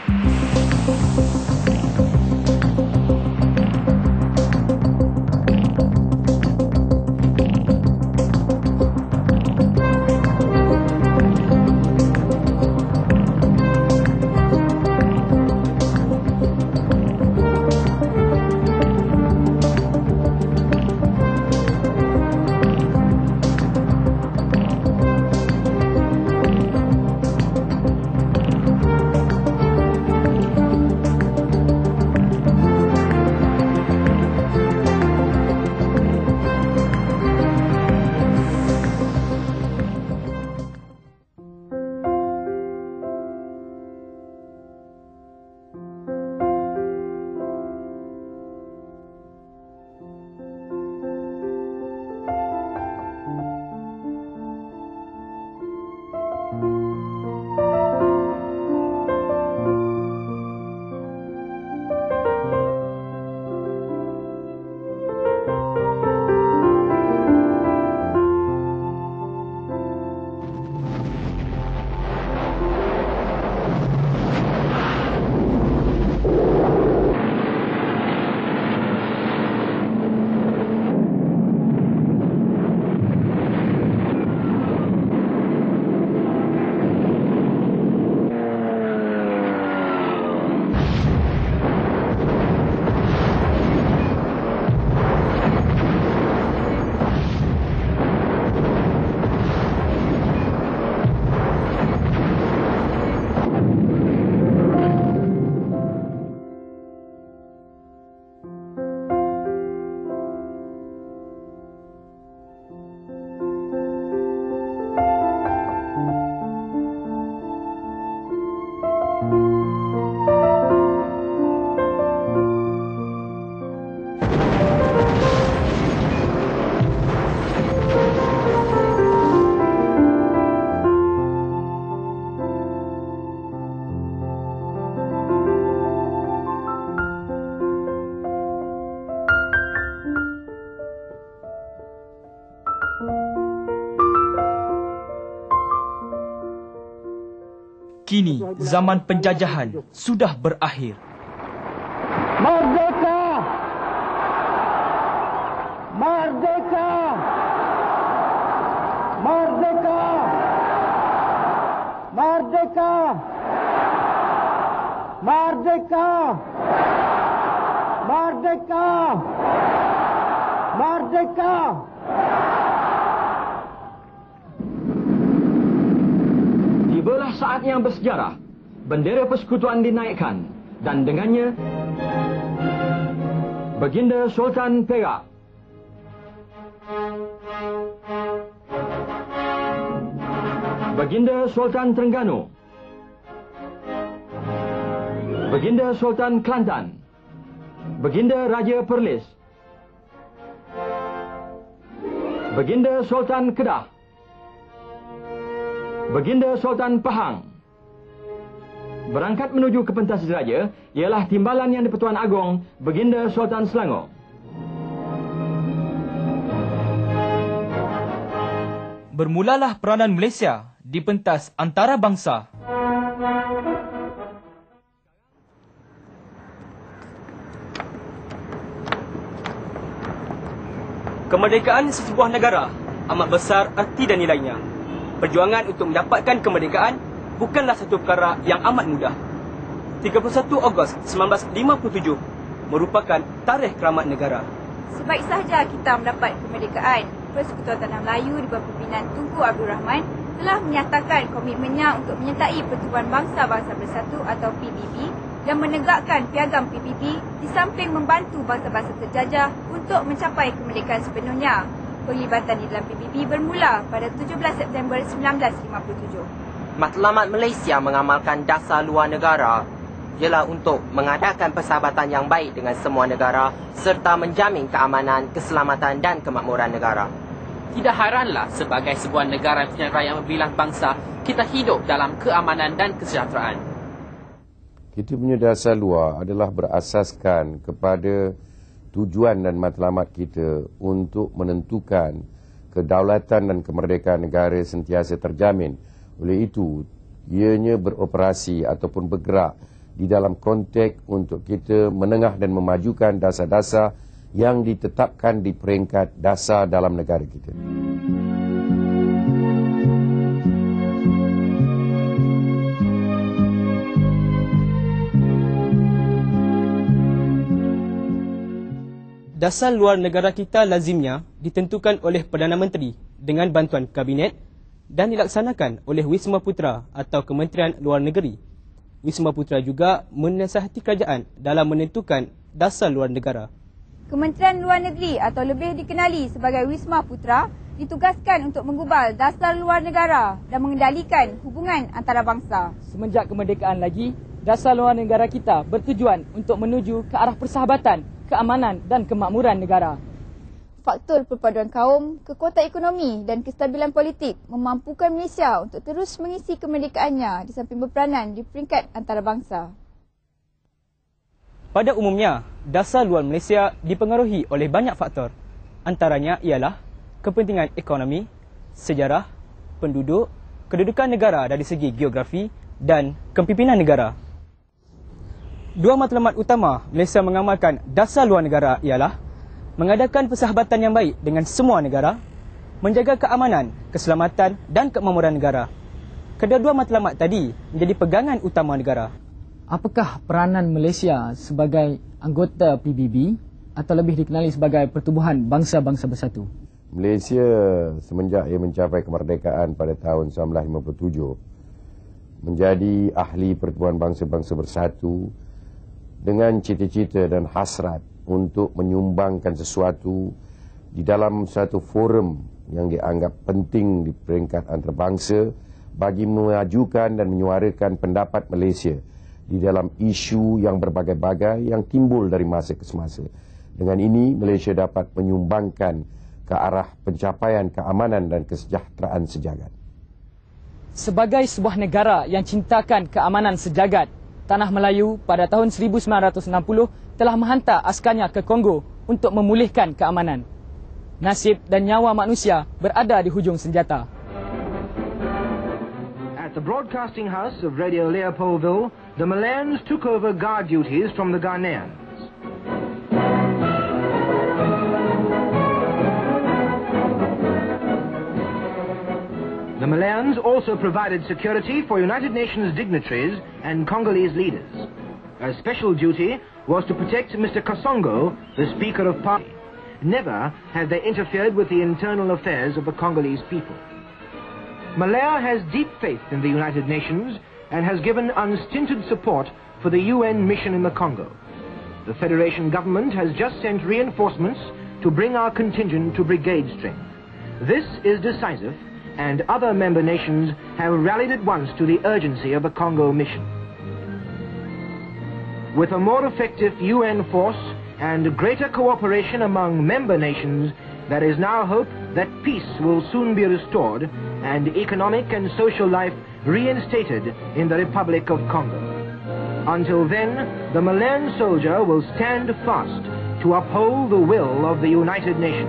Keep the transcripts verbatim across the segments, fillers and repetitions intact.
Kini zaman penjajahan sudah berakhir. Merdeka! Merdeka! Merdeka! Merdeka! Merdeka! Merdeka! Merdeka! Tibalah saat yang bersejarah. Bendera persekutuan dinaikkan dan dengannya Baginda Sultan Perak, Baginda Sultan Terengganu, Baginda Sultan Kelantan, Baginda Raja Perlis, Baginda Sultan Kedah, Baginda Sultan Pahang. Berangkat menuju ke pentas diraja ialah timbalan Yang di-Pertuan Agong Baginda Sultan Selangor. Bermulalah peranan Malaysia di pentas antarabangsa. Kemerdekaan sesebuah negara amat besar arti dan nilainya. Perjuangan untuk mendapatkan kemerdekaan bukanlah satu perkara yang amat mudah. tiga puluh satu Ogos seribu sembilan ratus lima puluh tujuh merupakan tarikh keramat negara. Sebaik sahaja kita mendapat kemerdekaan, Persekutuan Tanah Melayu di bawah pimpinan Tunku Abdul Rahman telah menyatakan komitmennya untuk menyertai Pertubuhan Bangsa-Bangsa Bersatu atau P B B dan menegakkan piagam P B B di samping membantu bangsa-bangsa terjajah untuk mencapai kemerdekaan sepenuhnya. Perlibatan di dalam P B B bermula pada tujuh belas September seribu sembilan ratus lima puluh tujuh. Matlamat Malaysia mengamalkan dasar luar negara ialah untuk mengadakan persahabatan yang baik dengan semua negara serta menjamin keamanan, keselamatan dan kemakmuran negara. Tidak heranlah sebagai sebuah negara yang punya rakyat berbilang bangsa, kita hidup dalam keamanan dan kesejahteraan. Kita punya dasar luar adalah berasaskan kepada tujuan dan matlamat kita untuk menentukan kedaulatan dan kemerdekaan negara sentiasa terjamin. Oleh itu, ianya beroperasi ataupun bergerak di dalam konteks untuk kita menengah dan memajukan dasar-dasar yang ditetapkan di peringkat dasar dalam negara kita. Dasar luar negara kita lazimnya ditentukan oleh Perdana Menteri dengan bantuan Kabinet dan dilaksanakan oleh Wisma Putra atau Kementerian Luar Negeri. Wisma Putra juga menasihati kerajaan dalam menentukan dasar luar negara. Kementerian Luar Negeri atau lebih dikenali sebagai Wisma Putra ditugaskan untuk menggubal dasar luar negara dan mengendalikan hubungan antarabangsa. Semenjak kemerdekaan lagi, dasar luar negara kita bertujuan untuk menuju ke arah persahabatan, keamanan dan kemakmuran negara. Faktor perpaduan kaum, kekuatan ekonomi dan kestabilan politik memampukan Malaysia untuk terus mengisi kemerdekaannya di samping berperanan di peringkat antarabangsa. Pada umumnya, dasar luar Malaysia dipengaruhi oleh banyak faktor. Antaranya ialah kepentingan ekonomi, sejarah, penduduk, kedudukan negara dari segi geografi dan kepimpinan negara. Dua matlamat utama Malaysia mengamalkan dasar luar negara ialah mengadakan persahabatan yang baik dengan semua negara, menjaga keamanan, keselamatan dan kemakmuran negara. Kedua-dua matlamat tadi menjadi pegangan utama negara. Apakah peranan Malaysia sebagai anggota P B B atau lebih dikenali sebagai Pertubuhan Bangsa-Bangsa Bersatu? Malaysia semenjak ia mencapai kemerdekaan pada tahun seribu sembilan ratus lima puluh tujuh menjadi ahli Pertubuhan Bangsa-Bangsa Bersatu dengan cita-cita dan hasrat untuk menyumbangkan sesuatu di dalam satu forum yang dianggap penting di peringkat antarabangsa bagi memajukan dan menyuarakan pendapat Malaysia di dalam isu yang berbagai-bagai yang timbul dari masa ke semasa. Dengan ini, Malaysia dapat menyumbangkan ke arah pencapaian keamanan dan kesejahteraan sejagat. Sebagai sebuah negara yang cintakan keamanan sejagat, Tanah Melayu pada tahun seribu sembilan ratus enam puluh telah menghantar askarnya ke Kongo untuk memulihkan keamanan. Nasib dan nyawa manusia berada di hujung senjata. At the broadcasting house of Radio Leopoldville, the Malayans took over guard duties from the Ghanaians. The Malayans also provided security for United Nations dignitaries and Congolese leaders. A special duty was to protect Mister Kasongo, the Speaker of Parliament. Never had they interfered with the internal affairs of the Congolese people. Malaya has deep faith in the United Nations and has given unstinted support for the U N mission in the Congo. The Federation government has just sent reinforcements to bring our contingent to brigade strength. This is decisive, and other member nations have rallied at once to the urgency of the Congo mission. With a more effective U N force and greater cooperation among member nations, there is now hope that peace will soon be restored and economic and social life reinstated in the Republic of Congo. Until then, the Malayan soldier will stand fast to uphold the will of the United Nations.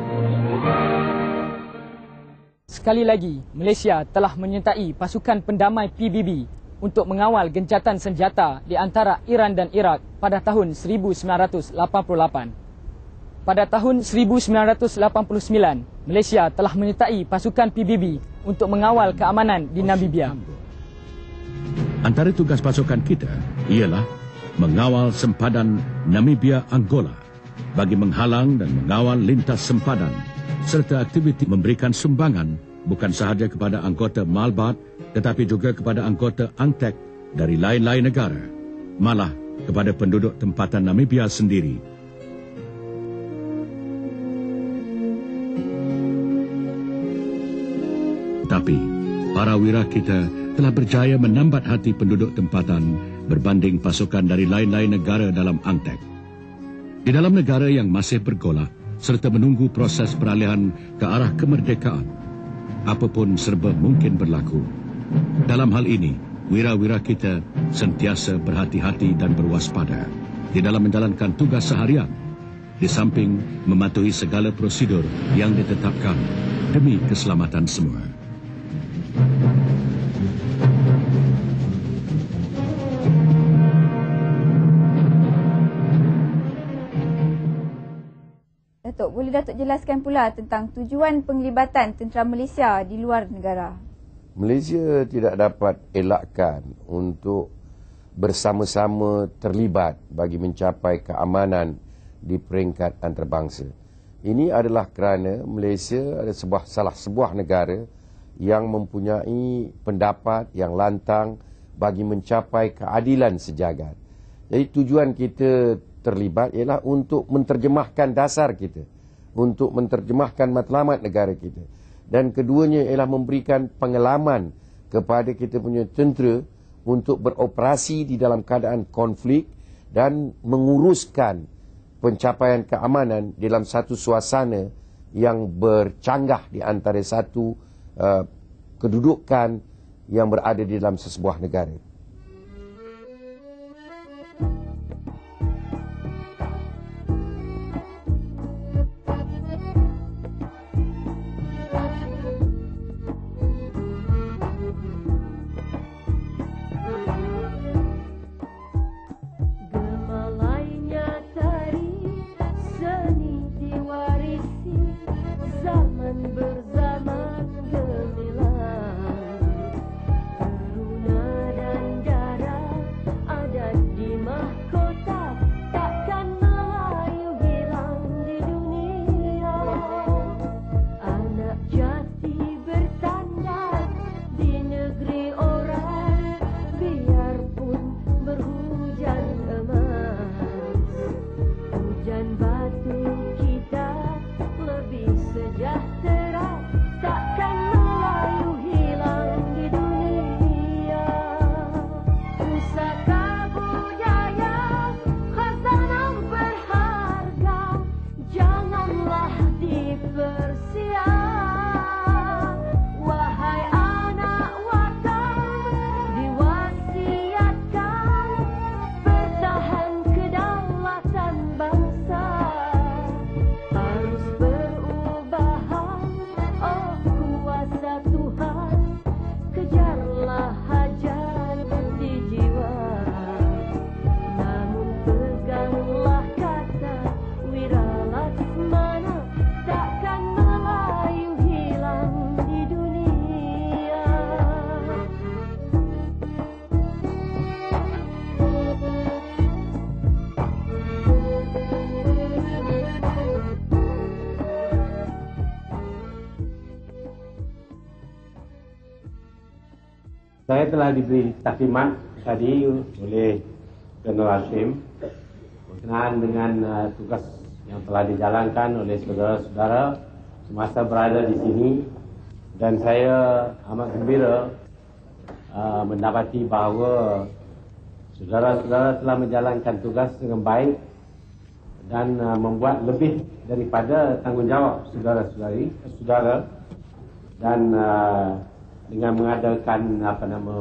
Sekali lagi, Malaysia telah menyertai pasukan pendamai P B B untuk mengawal gencatan senjata di antara Iran dan Iraq pada tahun seribu sembilan ratus lapan puluh lapan. Pada tahun seribu sembilan ratus lapan puluh sembilan, Malaysia telah menyertai pasukan P B B untuk mengawal keamanan di Namibia. Antara tugas pasukan kita ialah mengawal sempadan Namibia-Angola bagi menghalang dan mengawal lintas sempadan serta aktiviti memberikan sumbangan bukan sahaja kepada anggota Malbat tetapi juga kepada anggota ANTEC dari lain-lain negara, malah kepada penduduk tempatan Namibia sendiri. Tapi para wira kita telah berjaya menambat hati penduduk tempatan berbanding pasukan dari lain-lain negara dalam ANTEC. Di dalam negara yang masih bergolak serta menunggu proses peralihan ke arah kemerdekaan, apapun serba mungkin berlaku. Dalam hal ini, wira-wira kita sentiasa berhati-hati dan berwaspada di dalam menjalankan tugas seharian, di samping mematuhi segala prosedur yang ditetapkan demi keselamatan semua. Datuk, boleh Datuk jelaskan pula tentang tujuan penglibatan tentera Malaysia di luar negara? Malaysia tidak dapat elakkan untuk bersama-sama terlibat bagi mencapai keamanan di peringkat antarabangsa. Ini adalah kerana Malaysia adalah sebuah, salah sebuah negara yang mempunyai pendapat yang lantang bagi mencapai keadilan sejagat. Jadi tujuan kita terlibat ialah untuk menterjemahkan dasar kita, untuk menterjemahkan matlamat negara kita. Dan keduanya ialah memberikan pengalaman kepada kita punya tentera untuk beroperasi di dalam keadaan konflik dan menguruskan pencapaian keamanan dalam satu suasana yang bercanggah di antara satu uh, kedudukan yang berada di dalam sesebuah negara. Saya telah diberi taklimat tadi oleh Colonel Hashim berkenaan dengan uh, tugas yang telah dijalankan oleh saudara-saudara semasa berada di sini, dan saya amat gembira uh, mendapati bahawa saudara-saudara telah menjalankan tugas dengan baik dan uh, membuat lebih daripada tanggungjawab saudara-saudari saudara dan uh, dengan mengadakan apa nama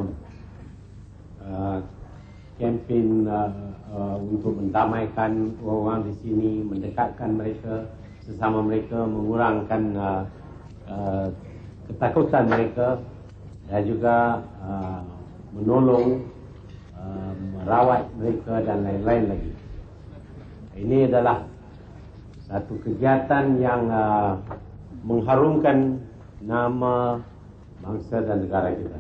uh, kempen uh, uh, untuk mendamaikan orang-orang di sini, mendekatkan mereka sesama mereka, mengurangkan uh, uh, ketakutan mereka dan juga uh, menolong, uh, merawat mereka dan lain-lain lagi. Ini adalah satu kegiatan yang uh, mengharumkan nama bangsa dan negara kita.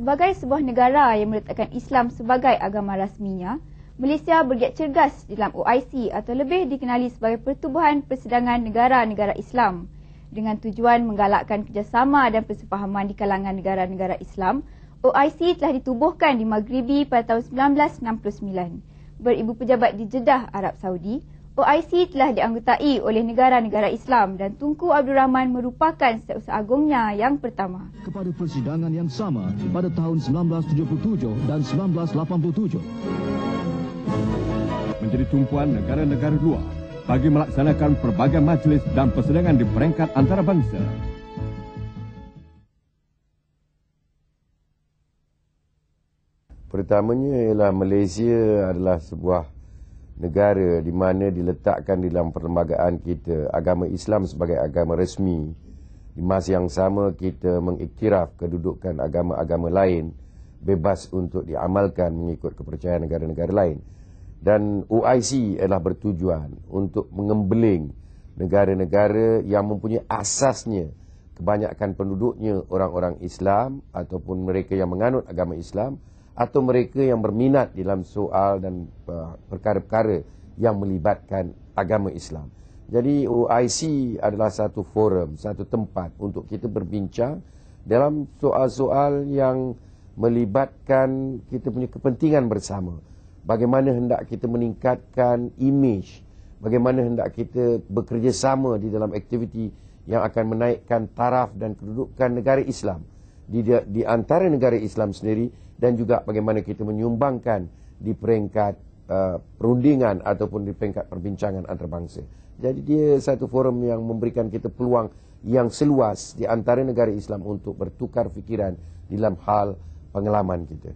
Sebagai sebuah negara yang meletakkan Islam sebagai agama rasminya, Malaysia bergiat cergas dalam O I C atau lebih dikenali sebagai Pertubuhan Persidangan Negara-Negara Islam. Dengan tujuan menggalakkan kerjasama dan persefahaman di kalangan negara-negara Islam, O I C telah ditubuhkan di Maghribi pada tahun sembilan belas enam puluh sembilan. Beribu pejabat di Jeddah, Arab Saudi, O I C telah dianggotai oleh negara-negara Islam dan Tunku Abdul Rahman merupakan Setiausaha Agungnya yang pertama. Kepada persidangan yang sama pada tahun sembilan belas tujuh puluh tujuh dan sembilan belas lapan puluh tujuh. Menjadi tumpuan negara-negara luar bagi melaksanakan pelbagai majlis dan persidangan di peringkat antarabangsa. Pertamanya ialah Malaysia adalah sebuah negara di mana diletakkan dalam perlembagaan kita agama Islam sebagai agama resmi. Di masa yang sama kita mengiktiraf kedudukan agama-agama lain bebas untuk diamalkan mengikut kepercayaan negara-negara lain. Dan O I C adalah bertujuan untuk mengembeling negara-negara yang mempunyai asasnya kebanyakan penduduknya orang-orang Islam ataupun mereka yang menganut agama Islam atau mereka yang berminat dalam soal dan uh, perkara-perkara yang melibatkan agama Islam. Jadi O I C adalah satu forum, satu tempat untuk kita berbincang dalam soal-soal yang melibatkan kita punya kepentingan bersama. Bagaimana hendak kita meningkatkan imej, bagaimana hendak kita bekerjasama di dalam aktiviti yang akan menaikkan taraf dan kedudukan negara Islam di, di antara negara Islam sendiri, dan juga bagaimana kita menyumbangkan di peringkat uh, perundingan ataupun di peringkat perbincangan antarabangsa. Jadi dia satu forum yang memberikan kita peluang yang seluas di antara negara Islam untuk bertukar fikiran dalam hal pengalaman kita.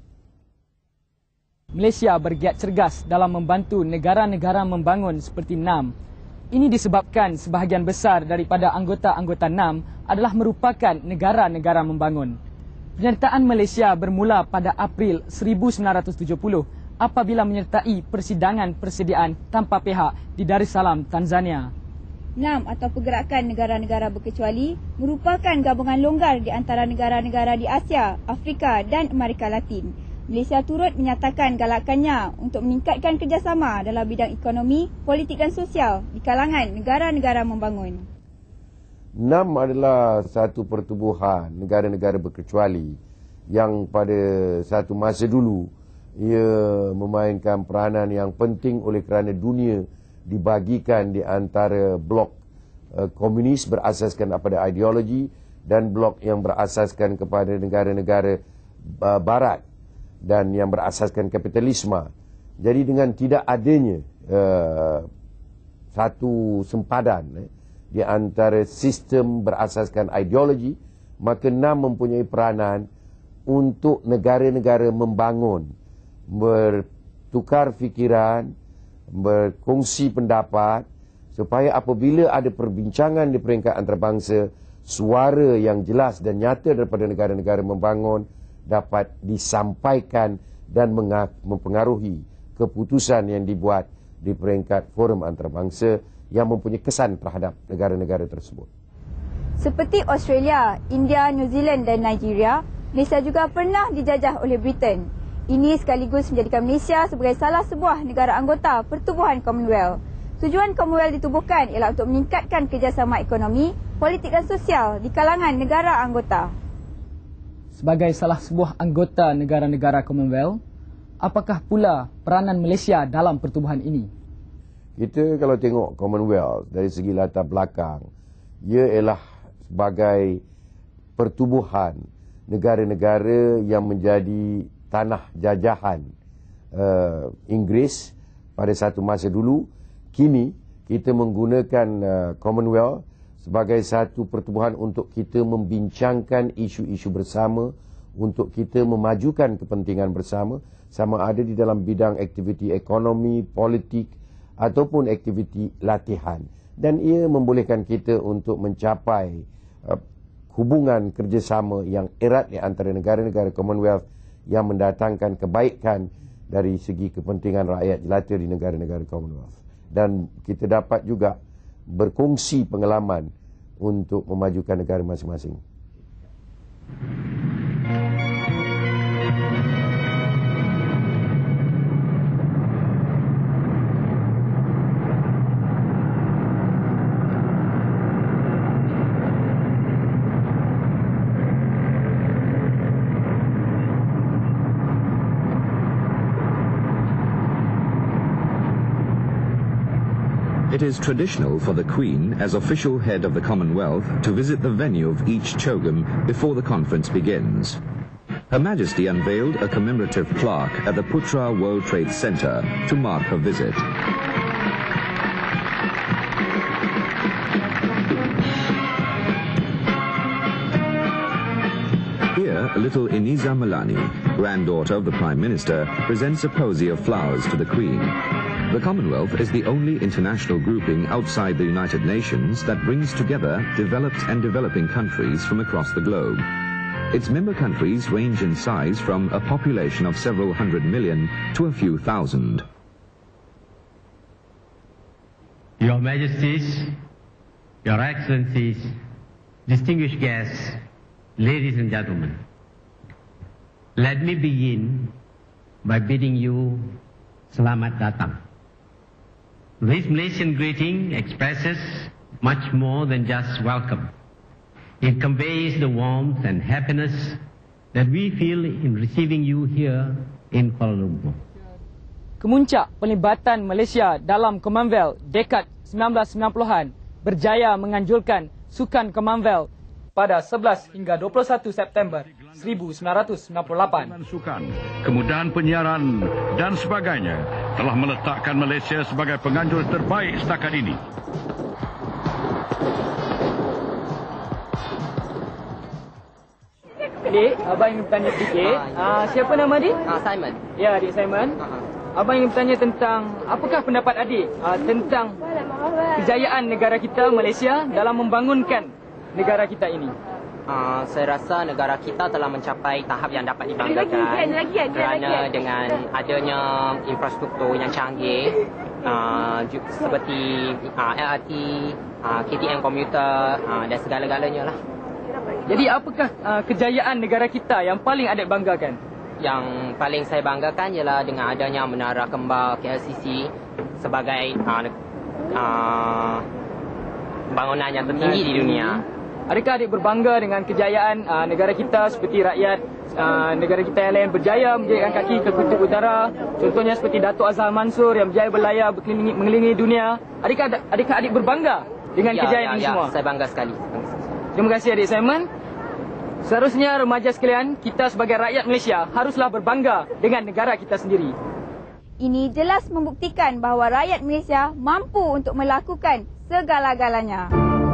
Malaysia bergiat cergas dalam membantu negara-negara membangun seperti N A M. Ini disebabkan sebahagian besar daripada anggota-anggota N A M adalah merupakan negara-negara membangun. Penyertaan Malaysia bermula pada April seribu sembilan ratus tujuh puluh apabila menyertai persidangan persediaan tanpa pihak di Darussalam, Tanzania. N A M atau Pergerakan Negara-Negara Berkecuali merupakan gabungan longgar di antara negara-negara di Asia, Afrika dan Amerika Latin. Malaysia turut menyatakan galakannya untuk meningkatkan kerjasama dalam bidang ekonomi, politik dan sosial di kalangan negara-negara membangun. N A M adalah satu pertubuhan negara-negara berkecuali yang pada satu masa dulu ia memainkan peranan yang penting oleh kerana dunia dibagikan di antara blok uh, komunis berasaskan kepada ideologi dan blok yang berasaskan kepada negara-negara uh, barat dan yang berasaskan kapitalisme. Jadi dengan tidak adanya uh, satu sempadan eh, di antara sistem berasaskan ideologi, maka N A M mempunyai peranan untuk negara-negara membangun, bertukar fikiran, berkongsi pendapat, supaya apabila ada perbincangan di peringkat antarabangsa, suara yang jelas dan nyata daripada negara-negara membangun dapat disampaikan dan mempengaruhi keputusan yang dibuat di peringkat forum antarabangsa yang mempunyai kesan terhadap negara-negara tersebut. Seperti Australia, India, New Zealand dan Nigeria, Malaysia juga pernah dijajah oleh Britain. Ini sekaligus menjadikan Malaysia sebagai salah sebuah negara anggota Pertubuhan Commonwealth. Tujuan Commonwealth ditubuhkan ialah untuk meningkatkan kerjasama ekonomi, politik dan sosial di kalangan negara anggota. Sebagai salah sebuah anggota negara-negara Commonwealth, apakah pula peranan Malaysia dalam pertubuhan ini? Kita kalau tengok Commonwealth dari segi latar belakang, ia ialah sebagai pertubuhan negara-negara yang menjadi tanah jajahan uh, Inggeris pada satu masa dulu. Kini kita menggunakan uh, Commonwealth sebagai satu pertubuhan untuk kita membincangkan isu-isu bersama, untuk kita memajukan kepentingan bersama, sama ada di dalam bidang aktiviti ekonomi, politik ataupun aktiviti latihan. Dan ia membolehkan kita untuk mencapai uh, hubungan kerjasama yang erat di antara negara-negara Commonwealth yang mendatangkan kebaikan dari segi kepentingan rakyat jelata di negara-negara Commonwealth. Dan kita dapat juga berkongsi pengalaman untuk memajukan negara masing-masing. It is traditional for the Queen, as official head of the Commonwealth, to visit the venue of each Chogam before the conference begins. Her Majesty unveiled a commemorative plaque at the Putra World Trade Center to mark her visit. Here, little Iniza Malani, granddaughter of the Prime Minister, presents a posy of flowers to the Queen. The Commonwealth is the only international grouping outside the United Nations that brings together developed and developing countries from across the globe. Its member countries range in size from a population of several hundred million to a few thousand. Your Majesties, Your Excellencies, distinguished guests, ladies and gentlemen, let me begin by bidding you Selamat Datang. This Malaysian greeting expresses much more than just welcome. It conveys the warmth and happiness that we feel in receiving you here in Kuala Lumpur. Kemuncak pelibatan Malaysia dalam Commonwealth dekad sembilan belas sembilan puluhan berjaya menganjurkan Sukan Commonwealth pada sebelas hingga dua puluh satu September seribu sembilan ratus sembilan puluh lapan. Sukan, kemudahan penyiaran dan sebagainya telah meletakkan Malaysia sebagai penganjur terbaik setakat ini. Adik, abang ingin bertanya sedikit. Uh, siapa nama adik? Uh, Simon. Ya, adik Simon. Uh-huh. Abang ingin bertanya tentang apakah pendapat adik uh, tentang kejayaan negara kita Malaysia dalam membangunkan negara kita ini? Uh, saya rasa negara kita telah mencapai tahap yang dapat dibanggakan kerana dengan adanya infrastruktur yang canggih uh, seperti uh, L R T, uh, K T M komuter uh, dan segala-galanya lah. Jadi apakah uh, kejayaan negara kita yang paling adik banggakan? Yang paling saya banggakan ialah dengan adanya menara kembar K L C C sebagai uh, uh, bangunan yang tertinggi di dunia. Adakah adik berbangga dengan kejayaan uh, negara kita seperti rakyat uh, negara kita yang lain berjaya menjadikan kaki ke kutub utara? Contohnya seperti Datuk Azhar Mansur yang berjaya berlayar berkeliling mengelilingi dunia. Adakah, adakah adik berbangga dengan ya, kejayaan ya, ini ya, semua? Saya bangga sekali. Terima kasih adik Simon. Seharusnya remaja sekalian, kita sebagai rakyat Malaysia haruslah berbangga dengan negara kita sendiri. Ini jelas membuktikan bahawa rakyat Malaysia mampu untuk melakukan segala-galanya.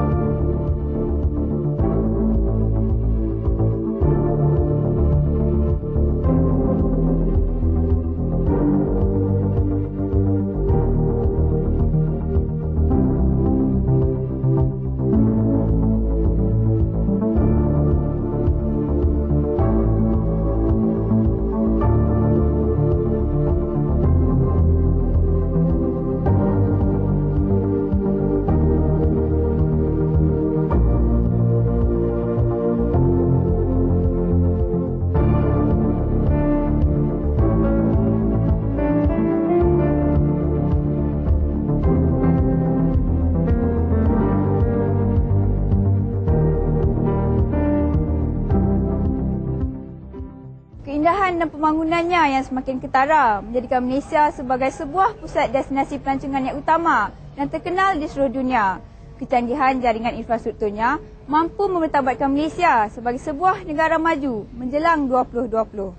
Keindahan dan pembangunannya yang semakin ketara menjadikan Malaysia sebagai sebuah pusat destinasi pelancongan yang utama dan terkenal di seluruh dunia. Kecanggihan jaringan infrastrukturnya mampu memertabatkan Malaysia sebagai sebuah negara maju menjelang dua ribu dua puluh.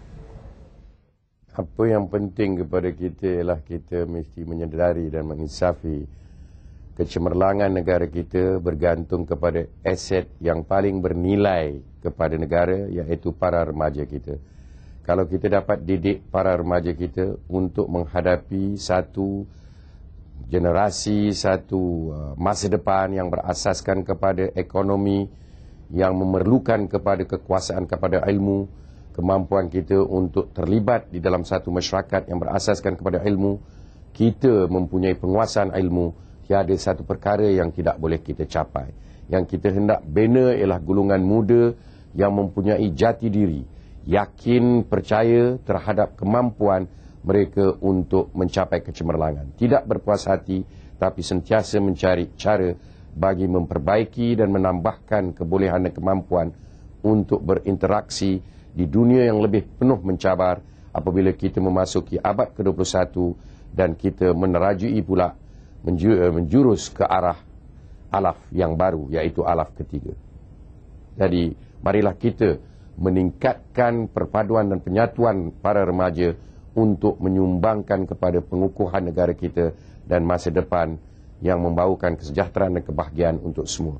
Apa yang penting kepada kita ialah kita mesti menyedari dan menginsafi kecemerlangan negara kita bergantung kepada aset yang paling bernilai kepada negara, iaitu para remaja kita. Kalau kita dapat didik para remaja kita untuk menghadapi satu generasi, satu masa depan yang berasaskan kepada ekonomi, yang memerlukan kepada kekuasaan, kepada ilmu, kemampuan kita untuk terlibat di dalam satu masyarakat yang berasaskan kepada ilmu, kita mempunyai penguasaan ilmu, tiada satu perkara yang tidak boleh kita capai. Yang kita hendak bina ialah golongan muda yang mempunyai jati diri, yakin, percaya terhadap kemampuan mereka untuk mencapai kecemerlangan. Tidak berpuas hati, tapi sentiasa mencari cara bagi memperbaiki dan menambahkan kebolehan dan kemampuan untuk berinteraksi di dunia yang lebih penuh mencabar apabila kita memasuki abad ke dua puluh satu dan kita menerajui pula menjurus ke arah alaf yang baru, iaitu alaf ketiga. Jadi, marilah kita meningkatkan perpaduan dan penyatuan para remaja untuk menyumbangkan kepada pengukuhan negara kita dan masa depan yang membawakan kesejahteraan dan kebahagiaan untuk semua.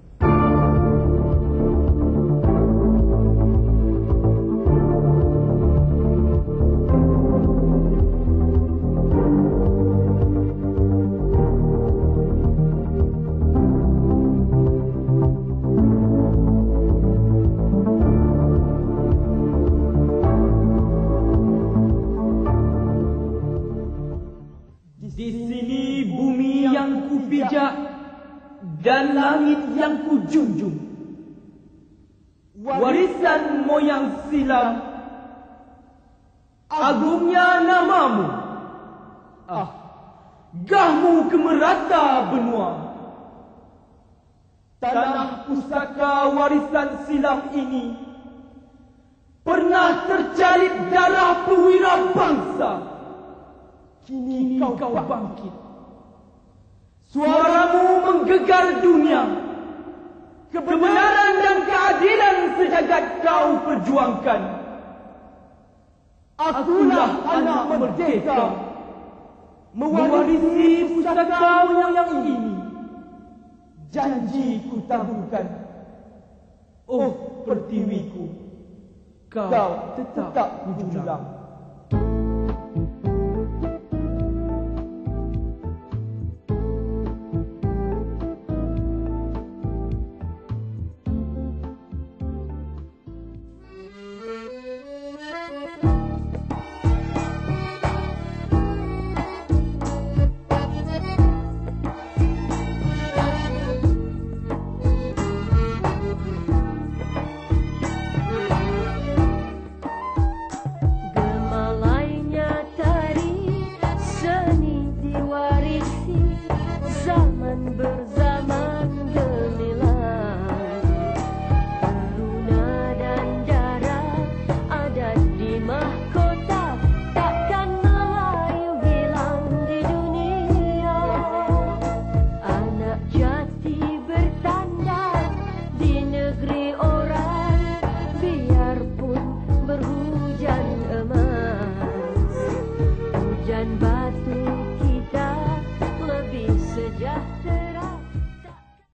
Dan langit yang kujunjung, warisan moyang silam, agungnya namamu, ah, gahmu ke merata benua. Tanah pusaka warisan silam ini pernah tercalit darah perwira bangsa. Kini kau bangkit. Suaramu menggegar dunia. Kebenaran dan keadilan sejagat kau perjuangkan. Akulah anak merdeka, mewarisi pusaka moyang ini. Janji ku tangguhkan. Oh pertiwiku, kau tetap menjulang.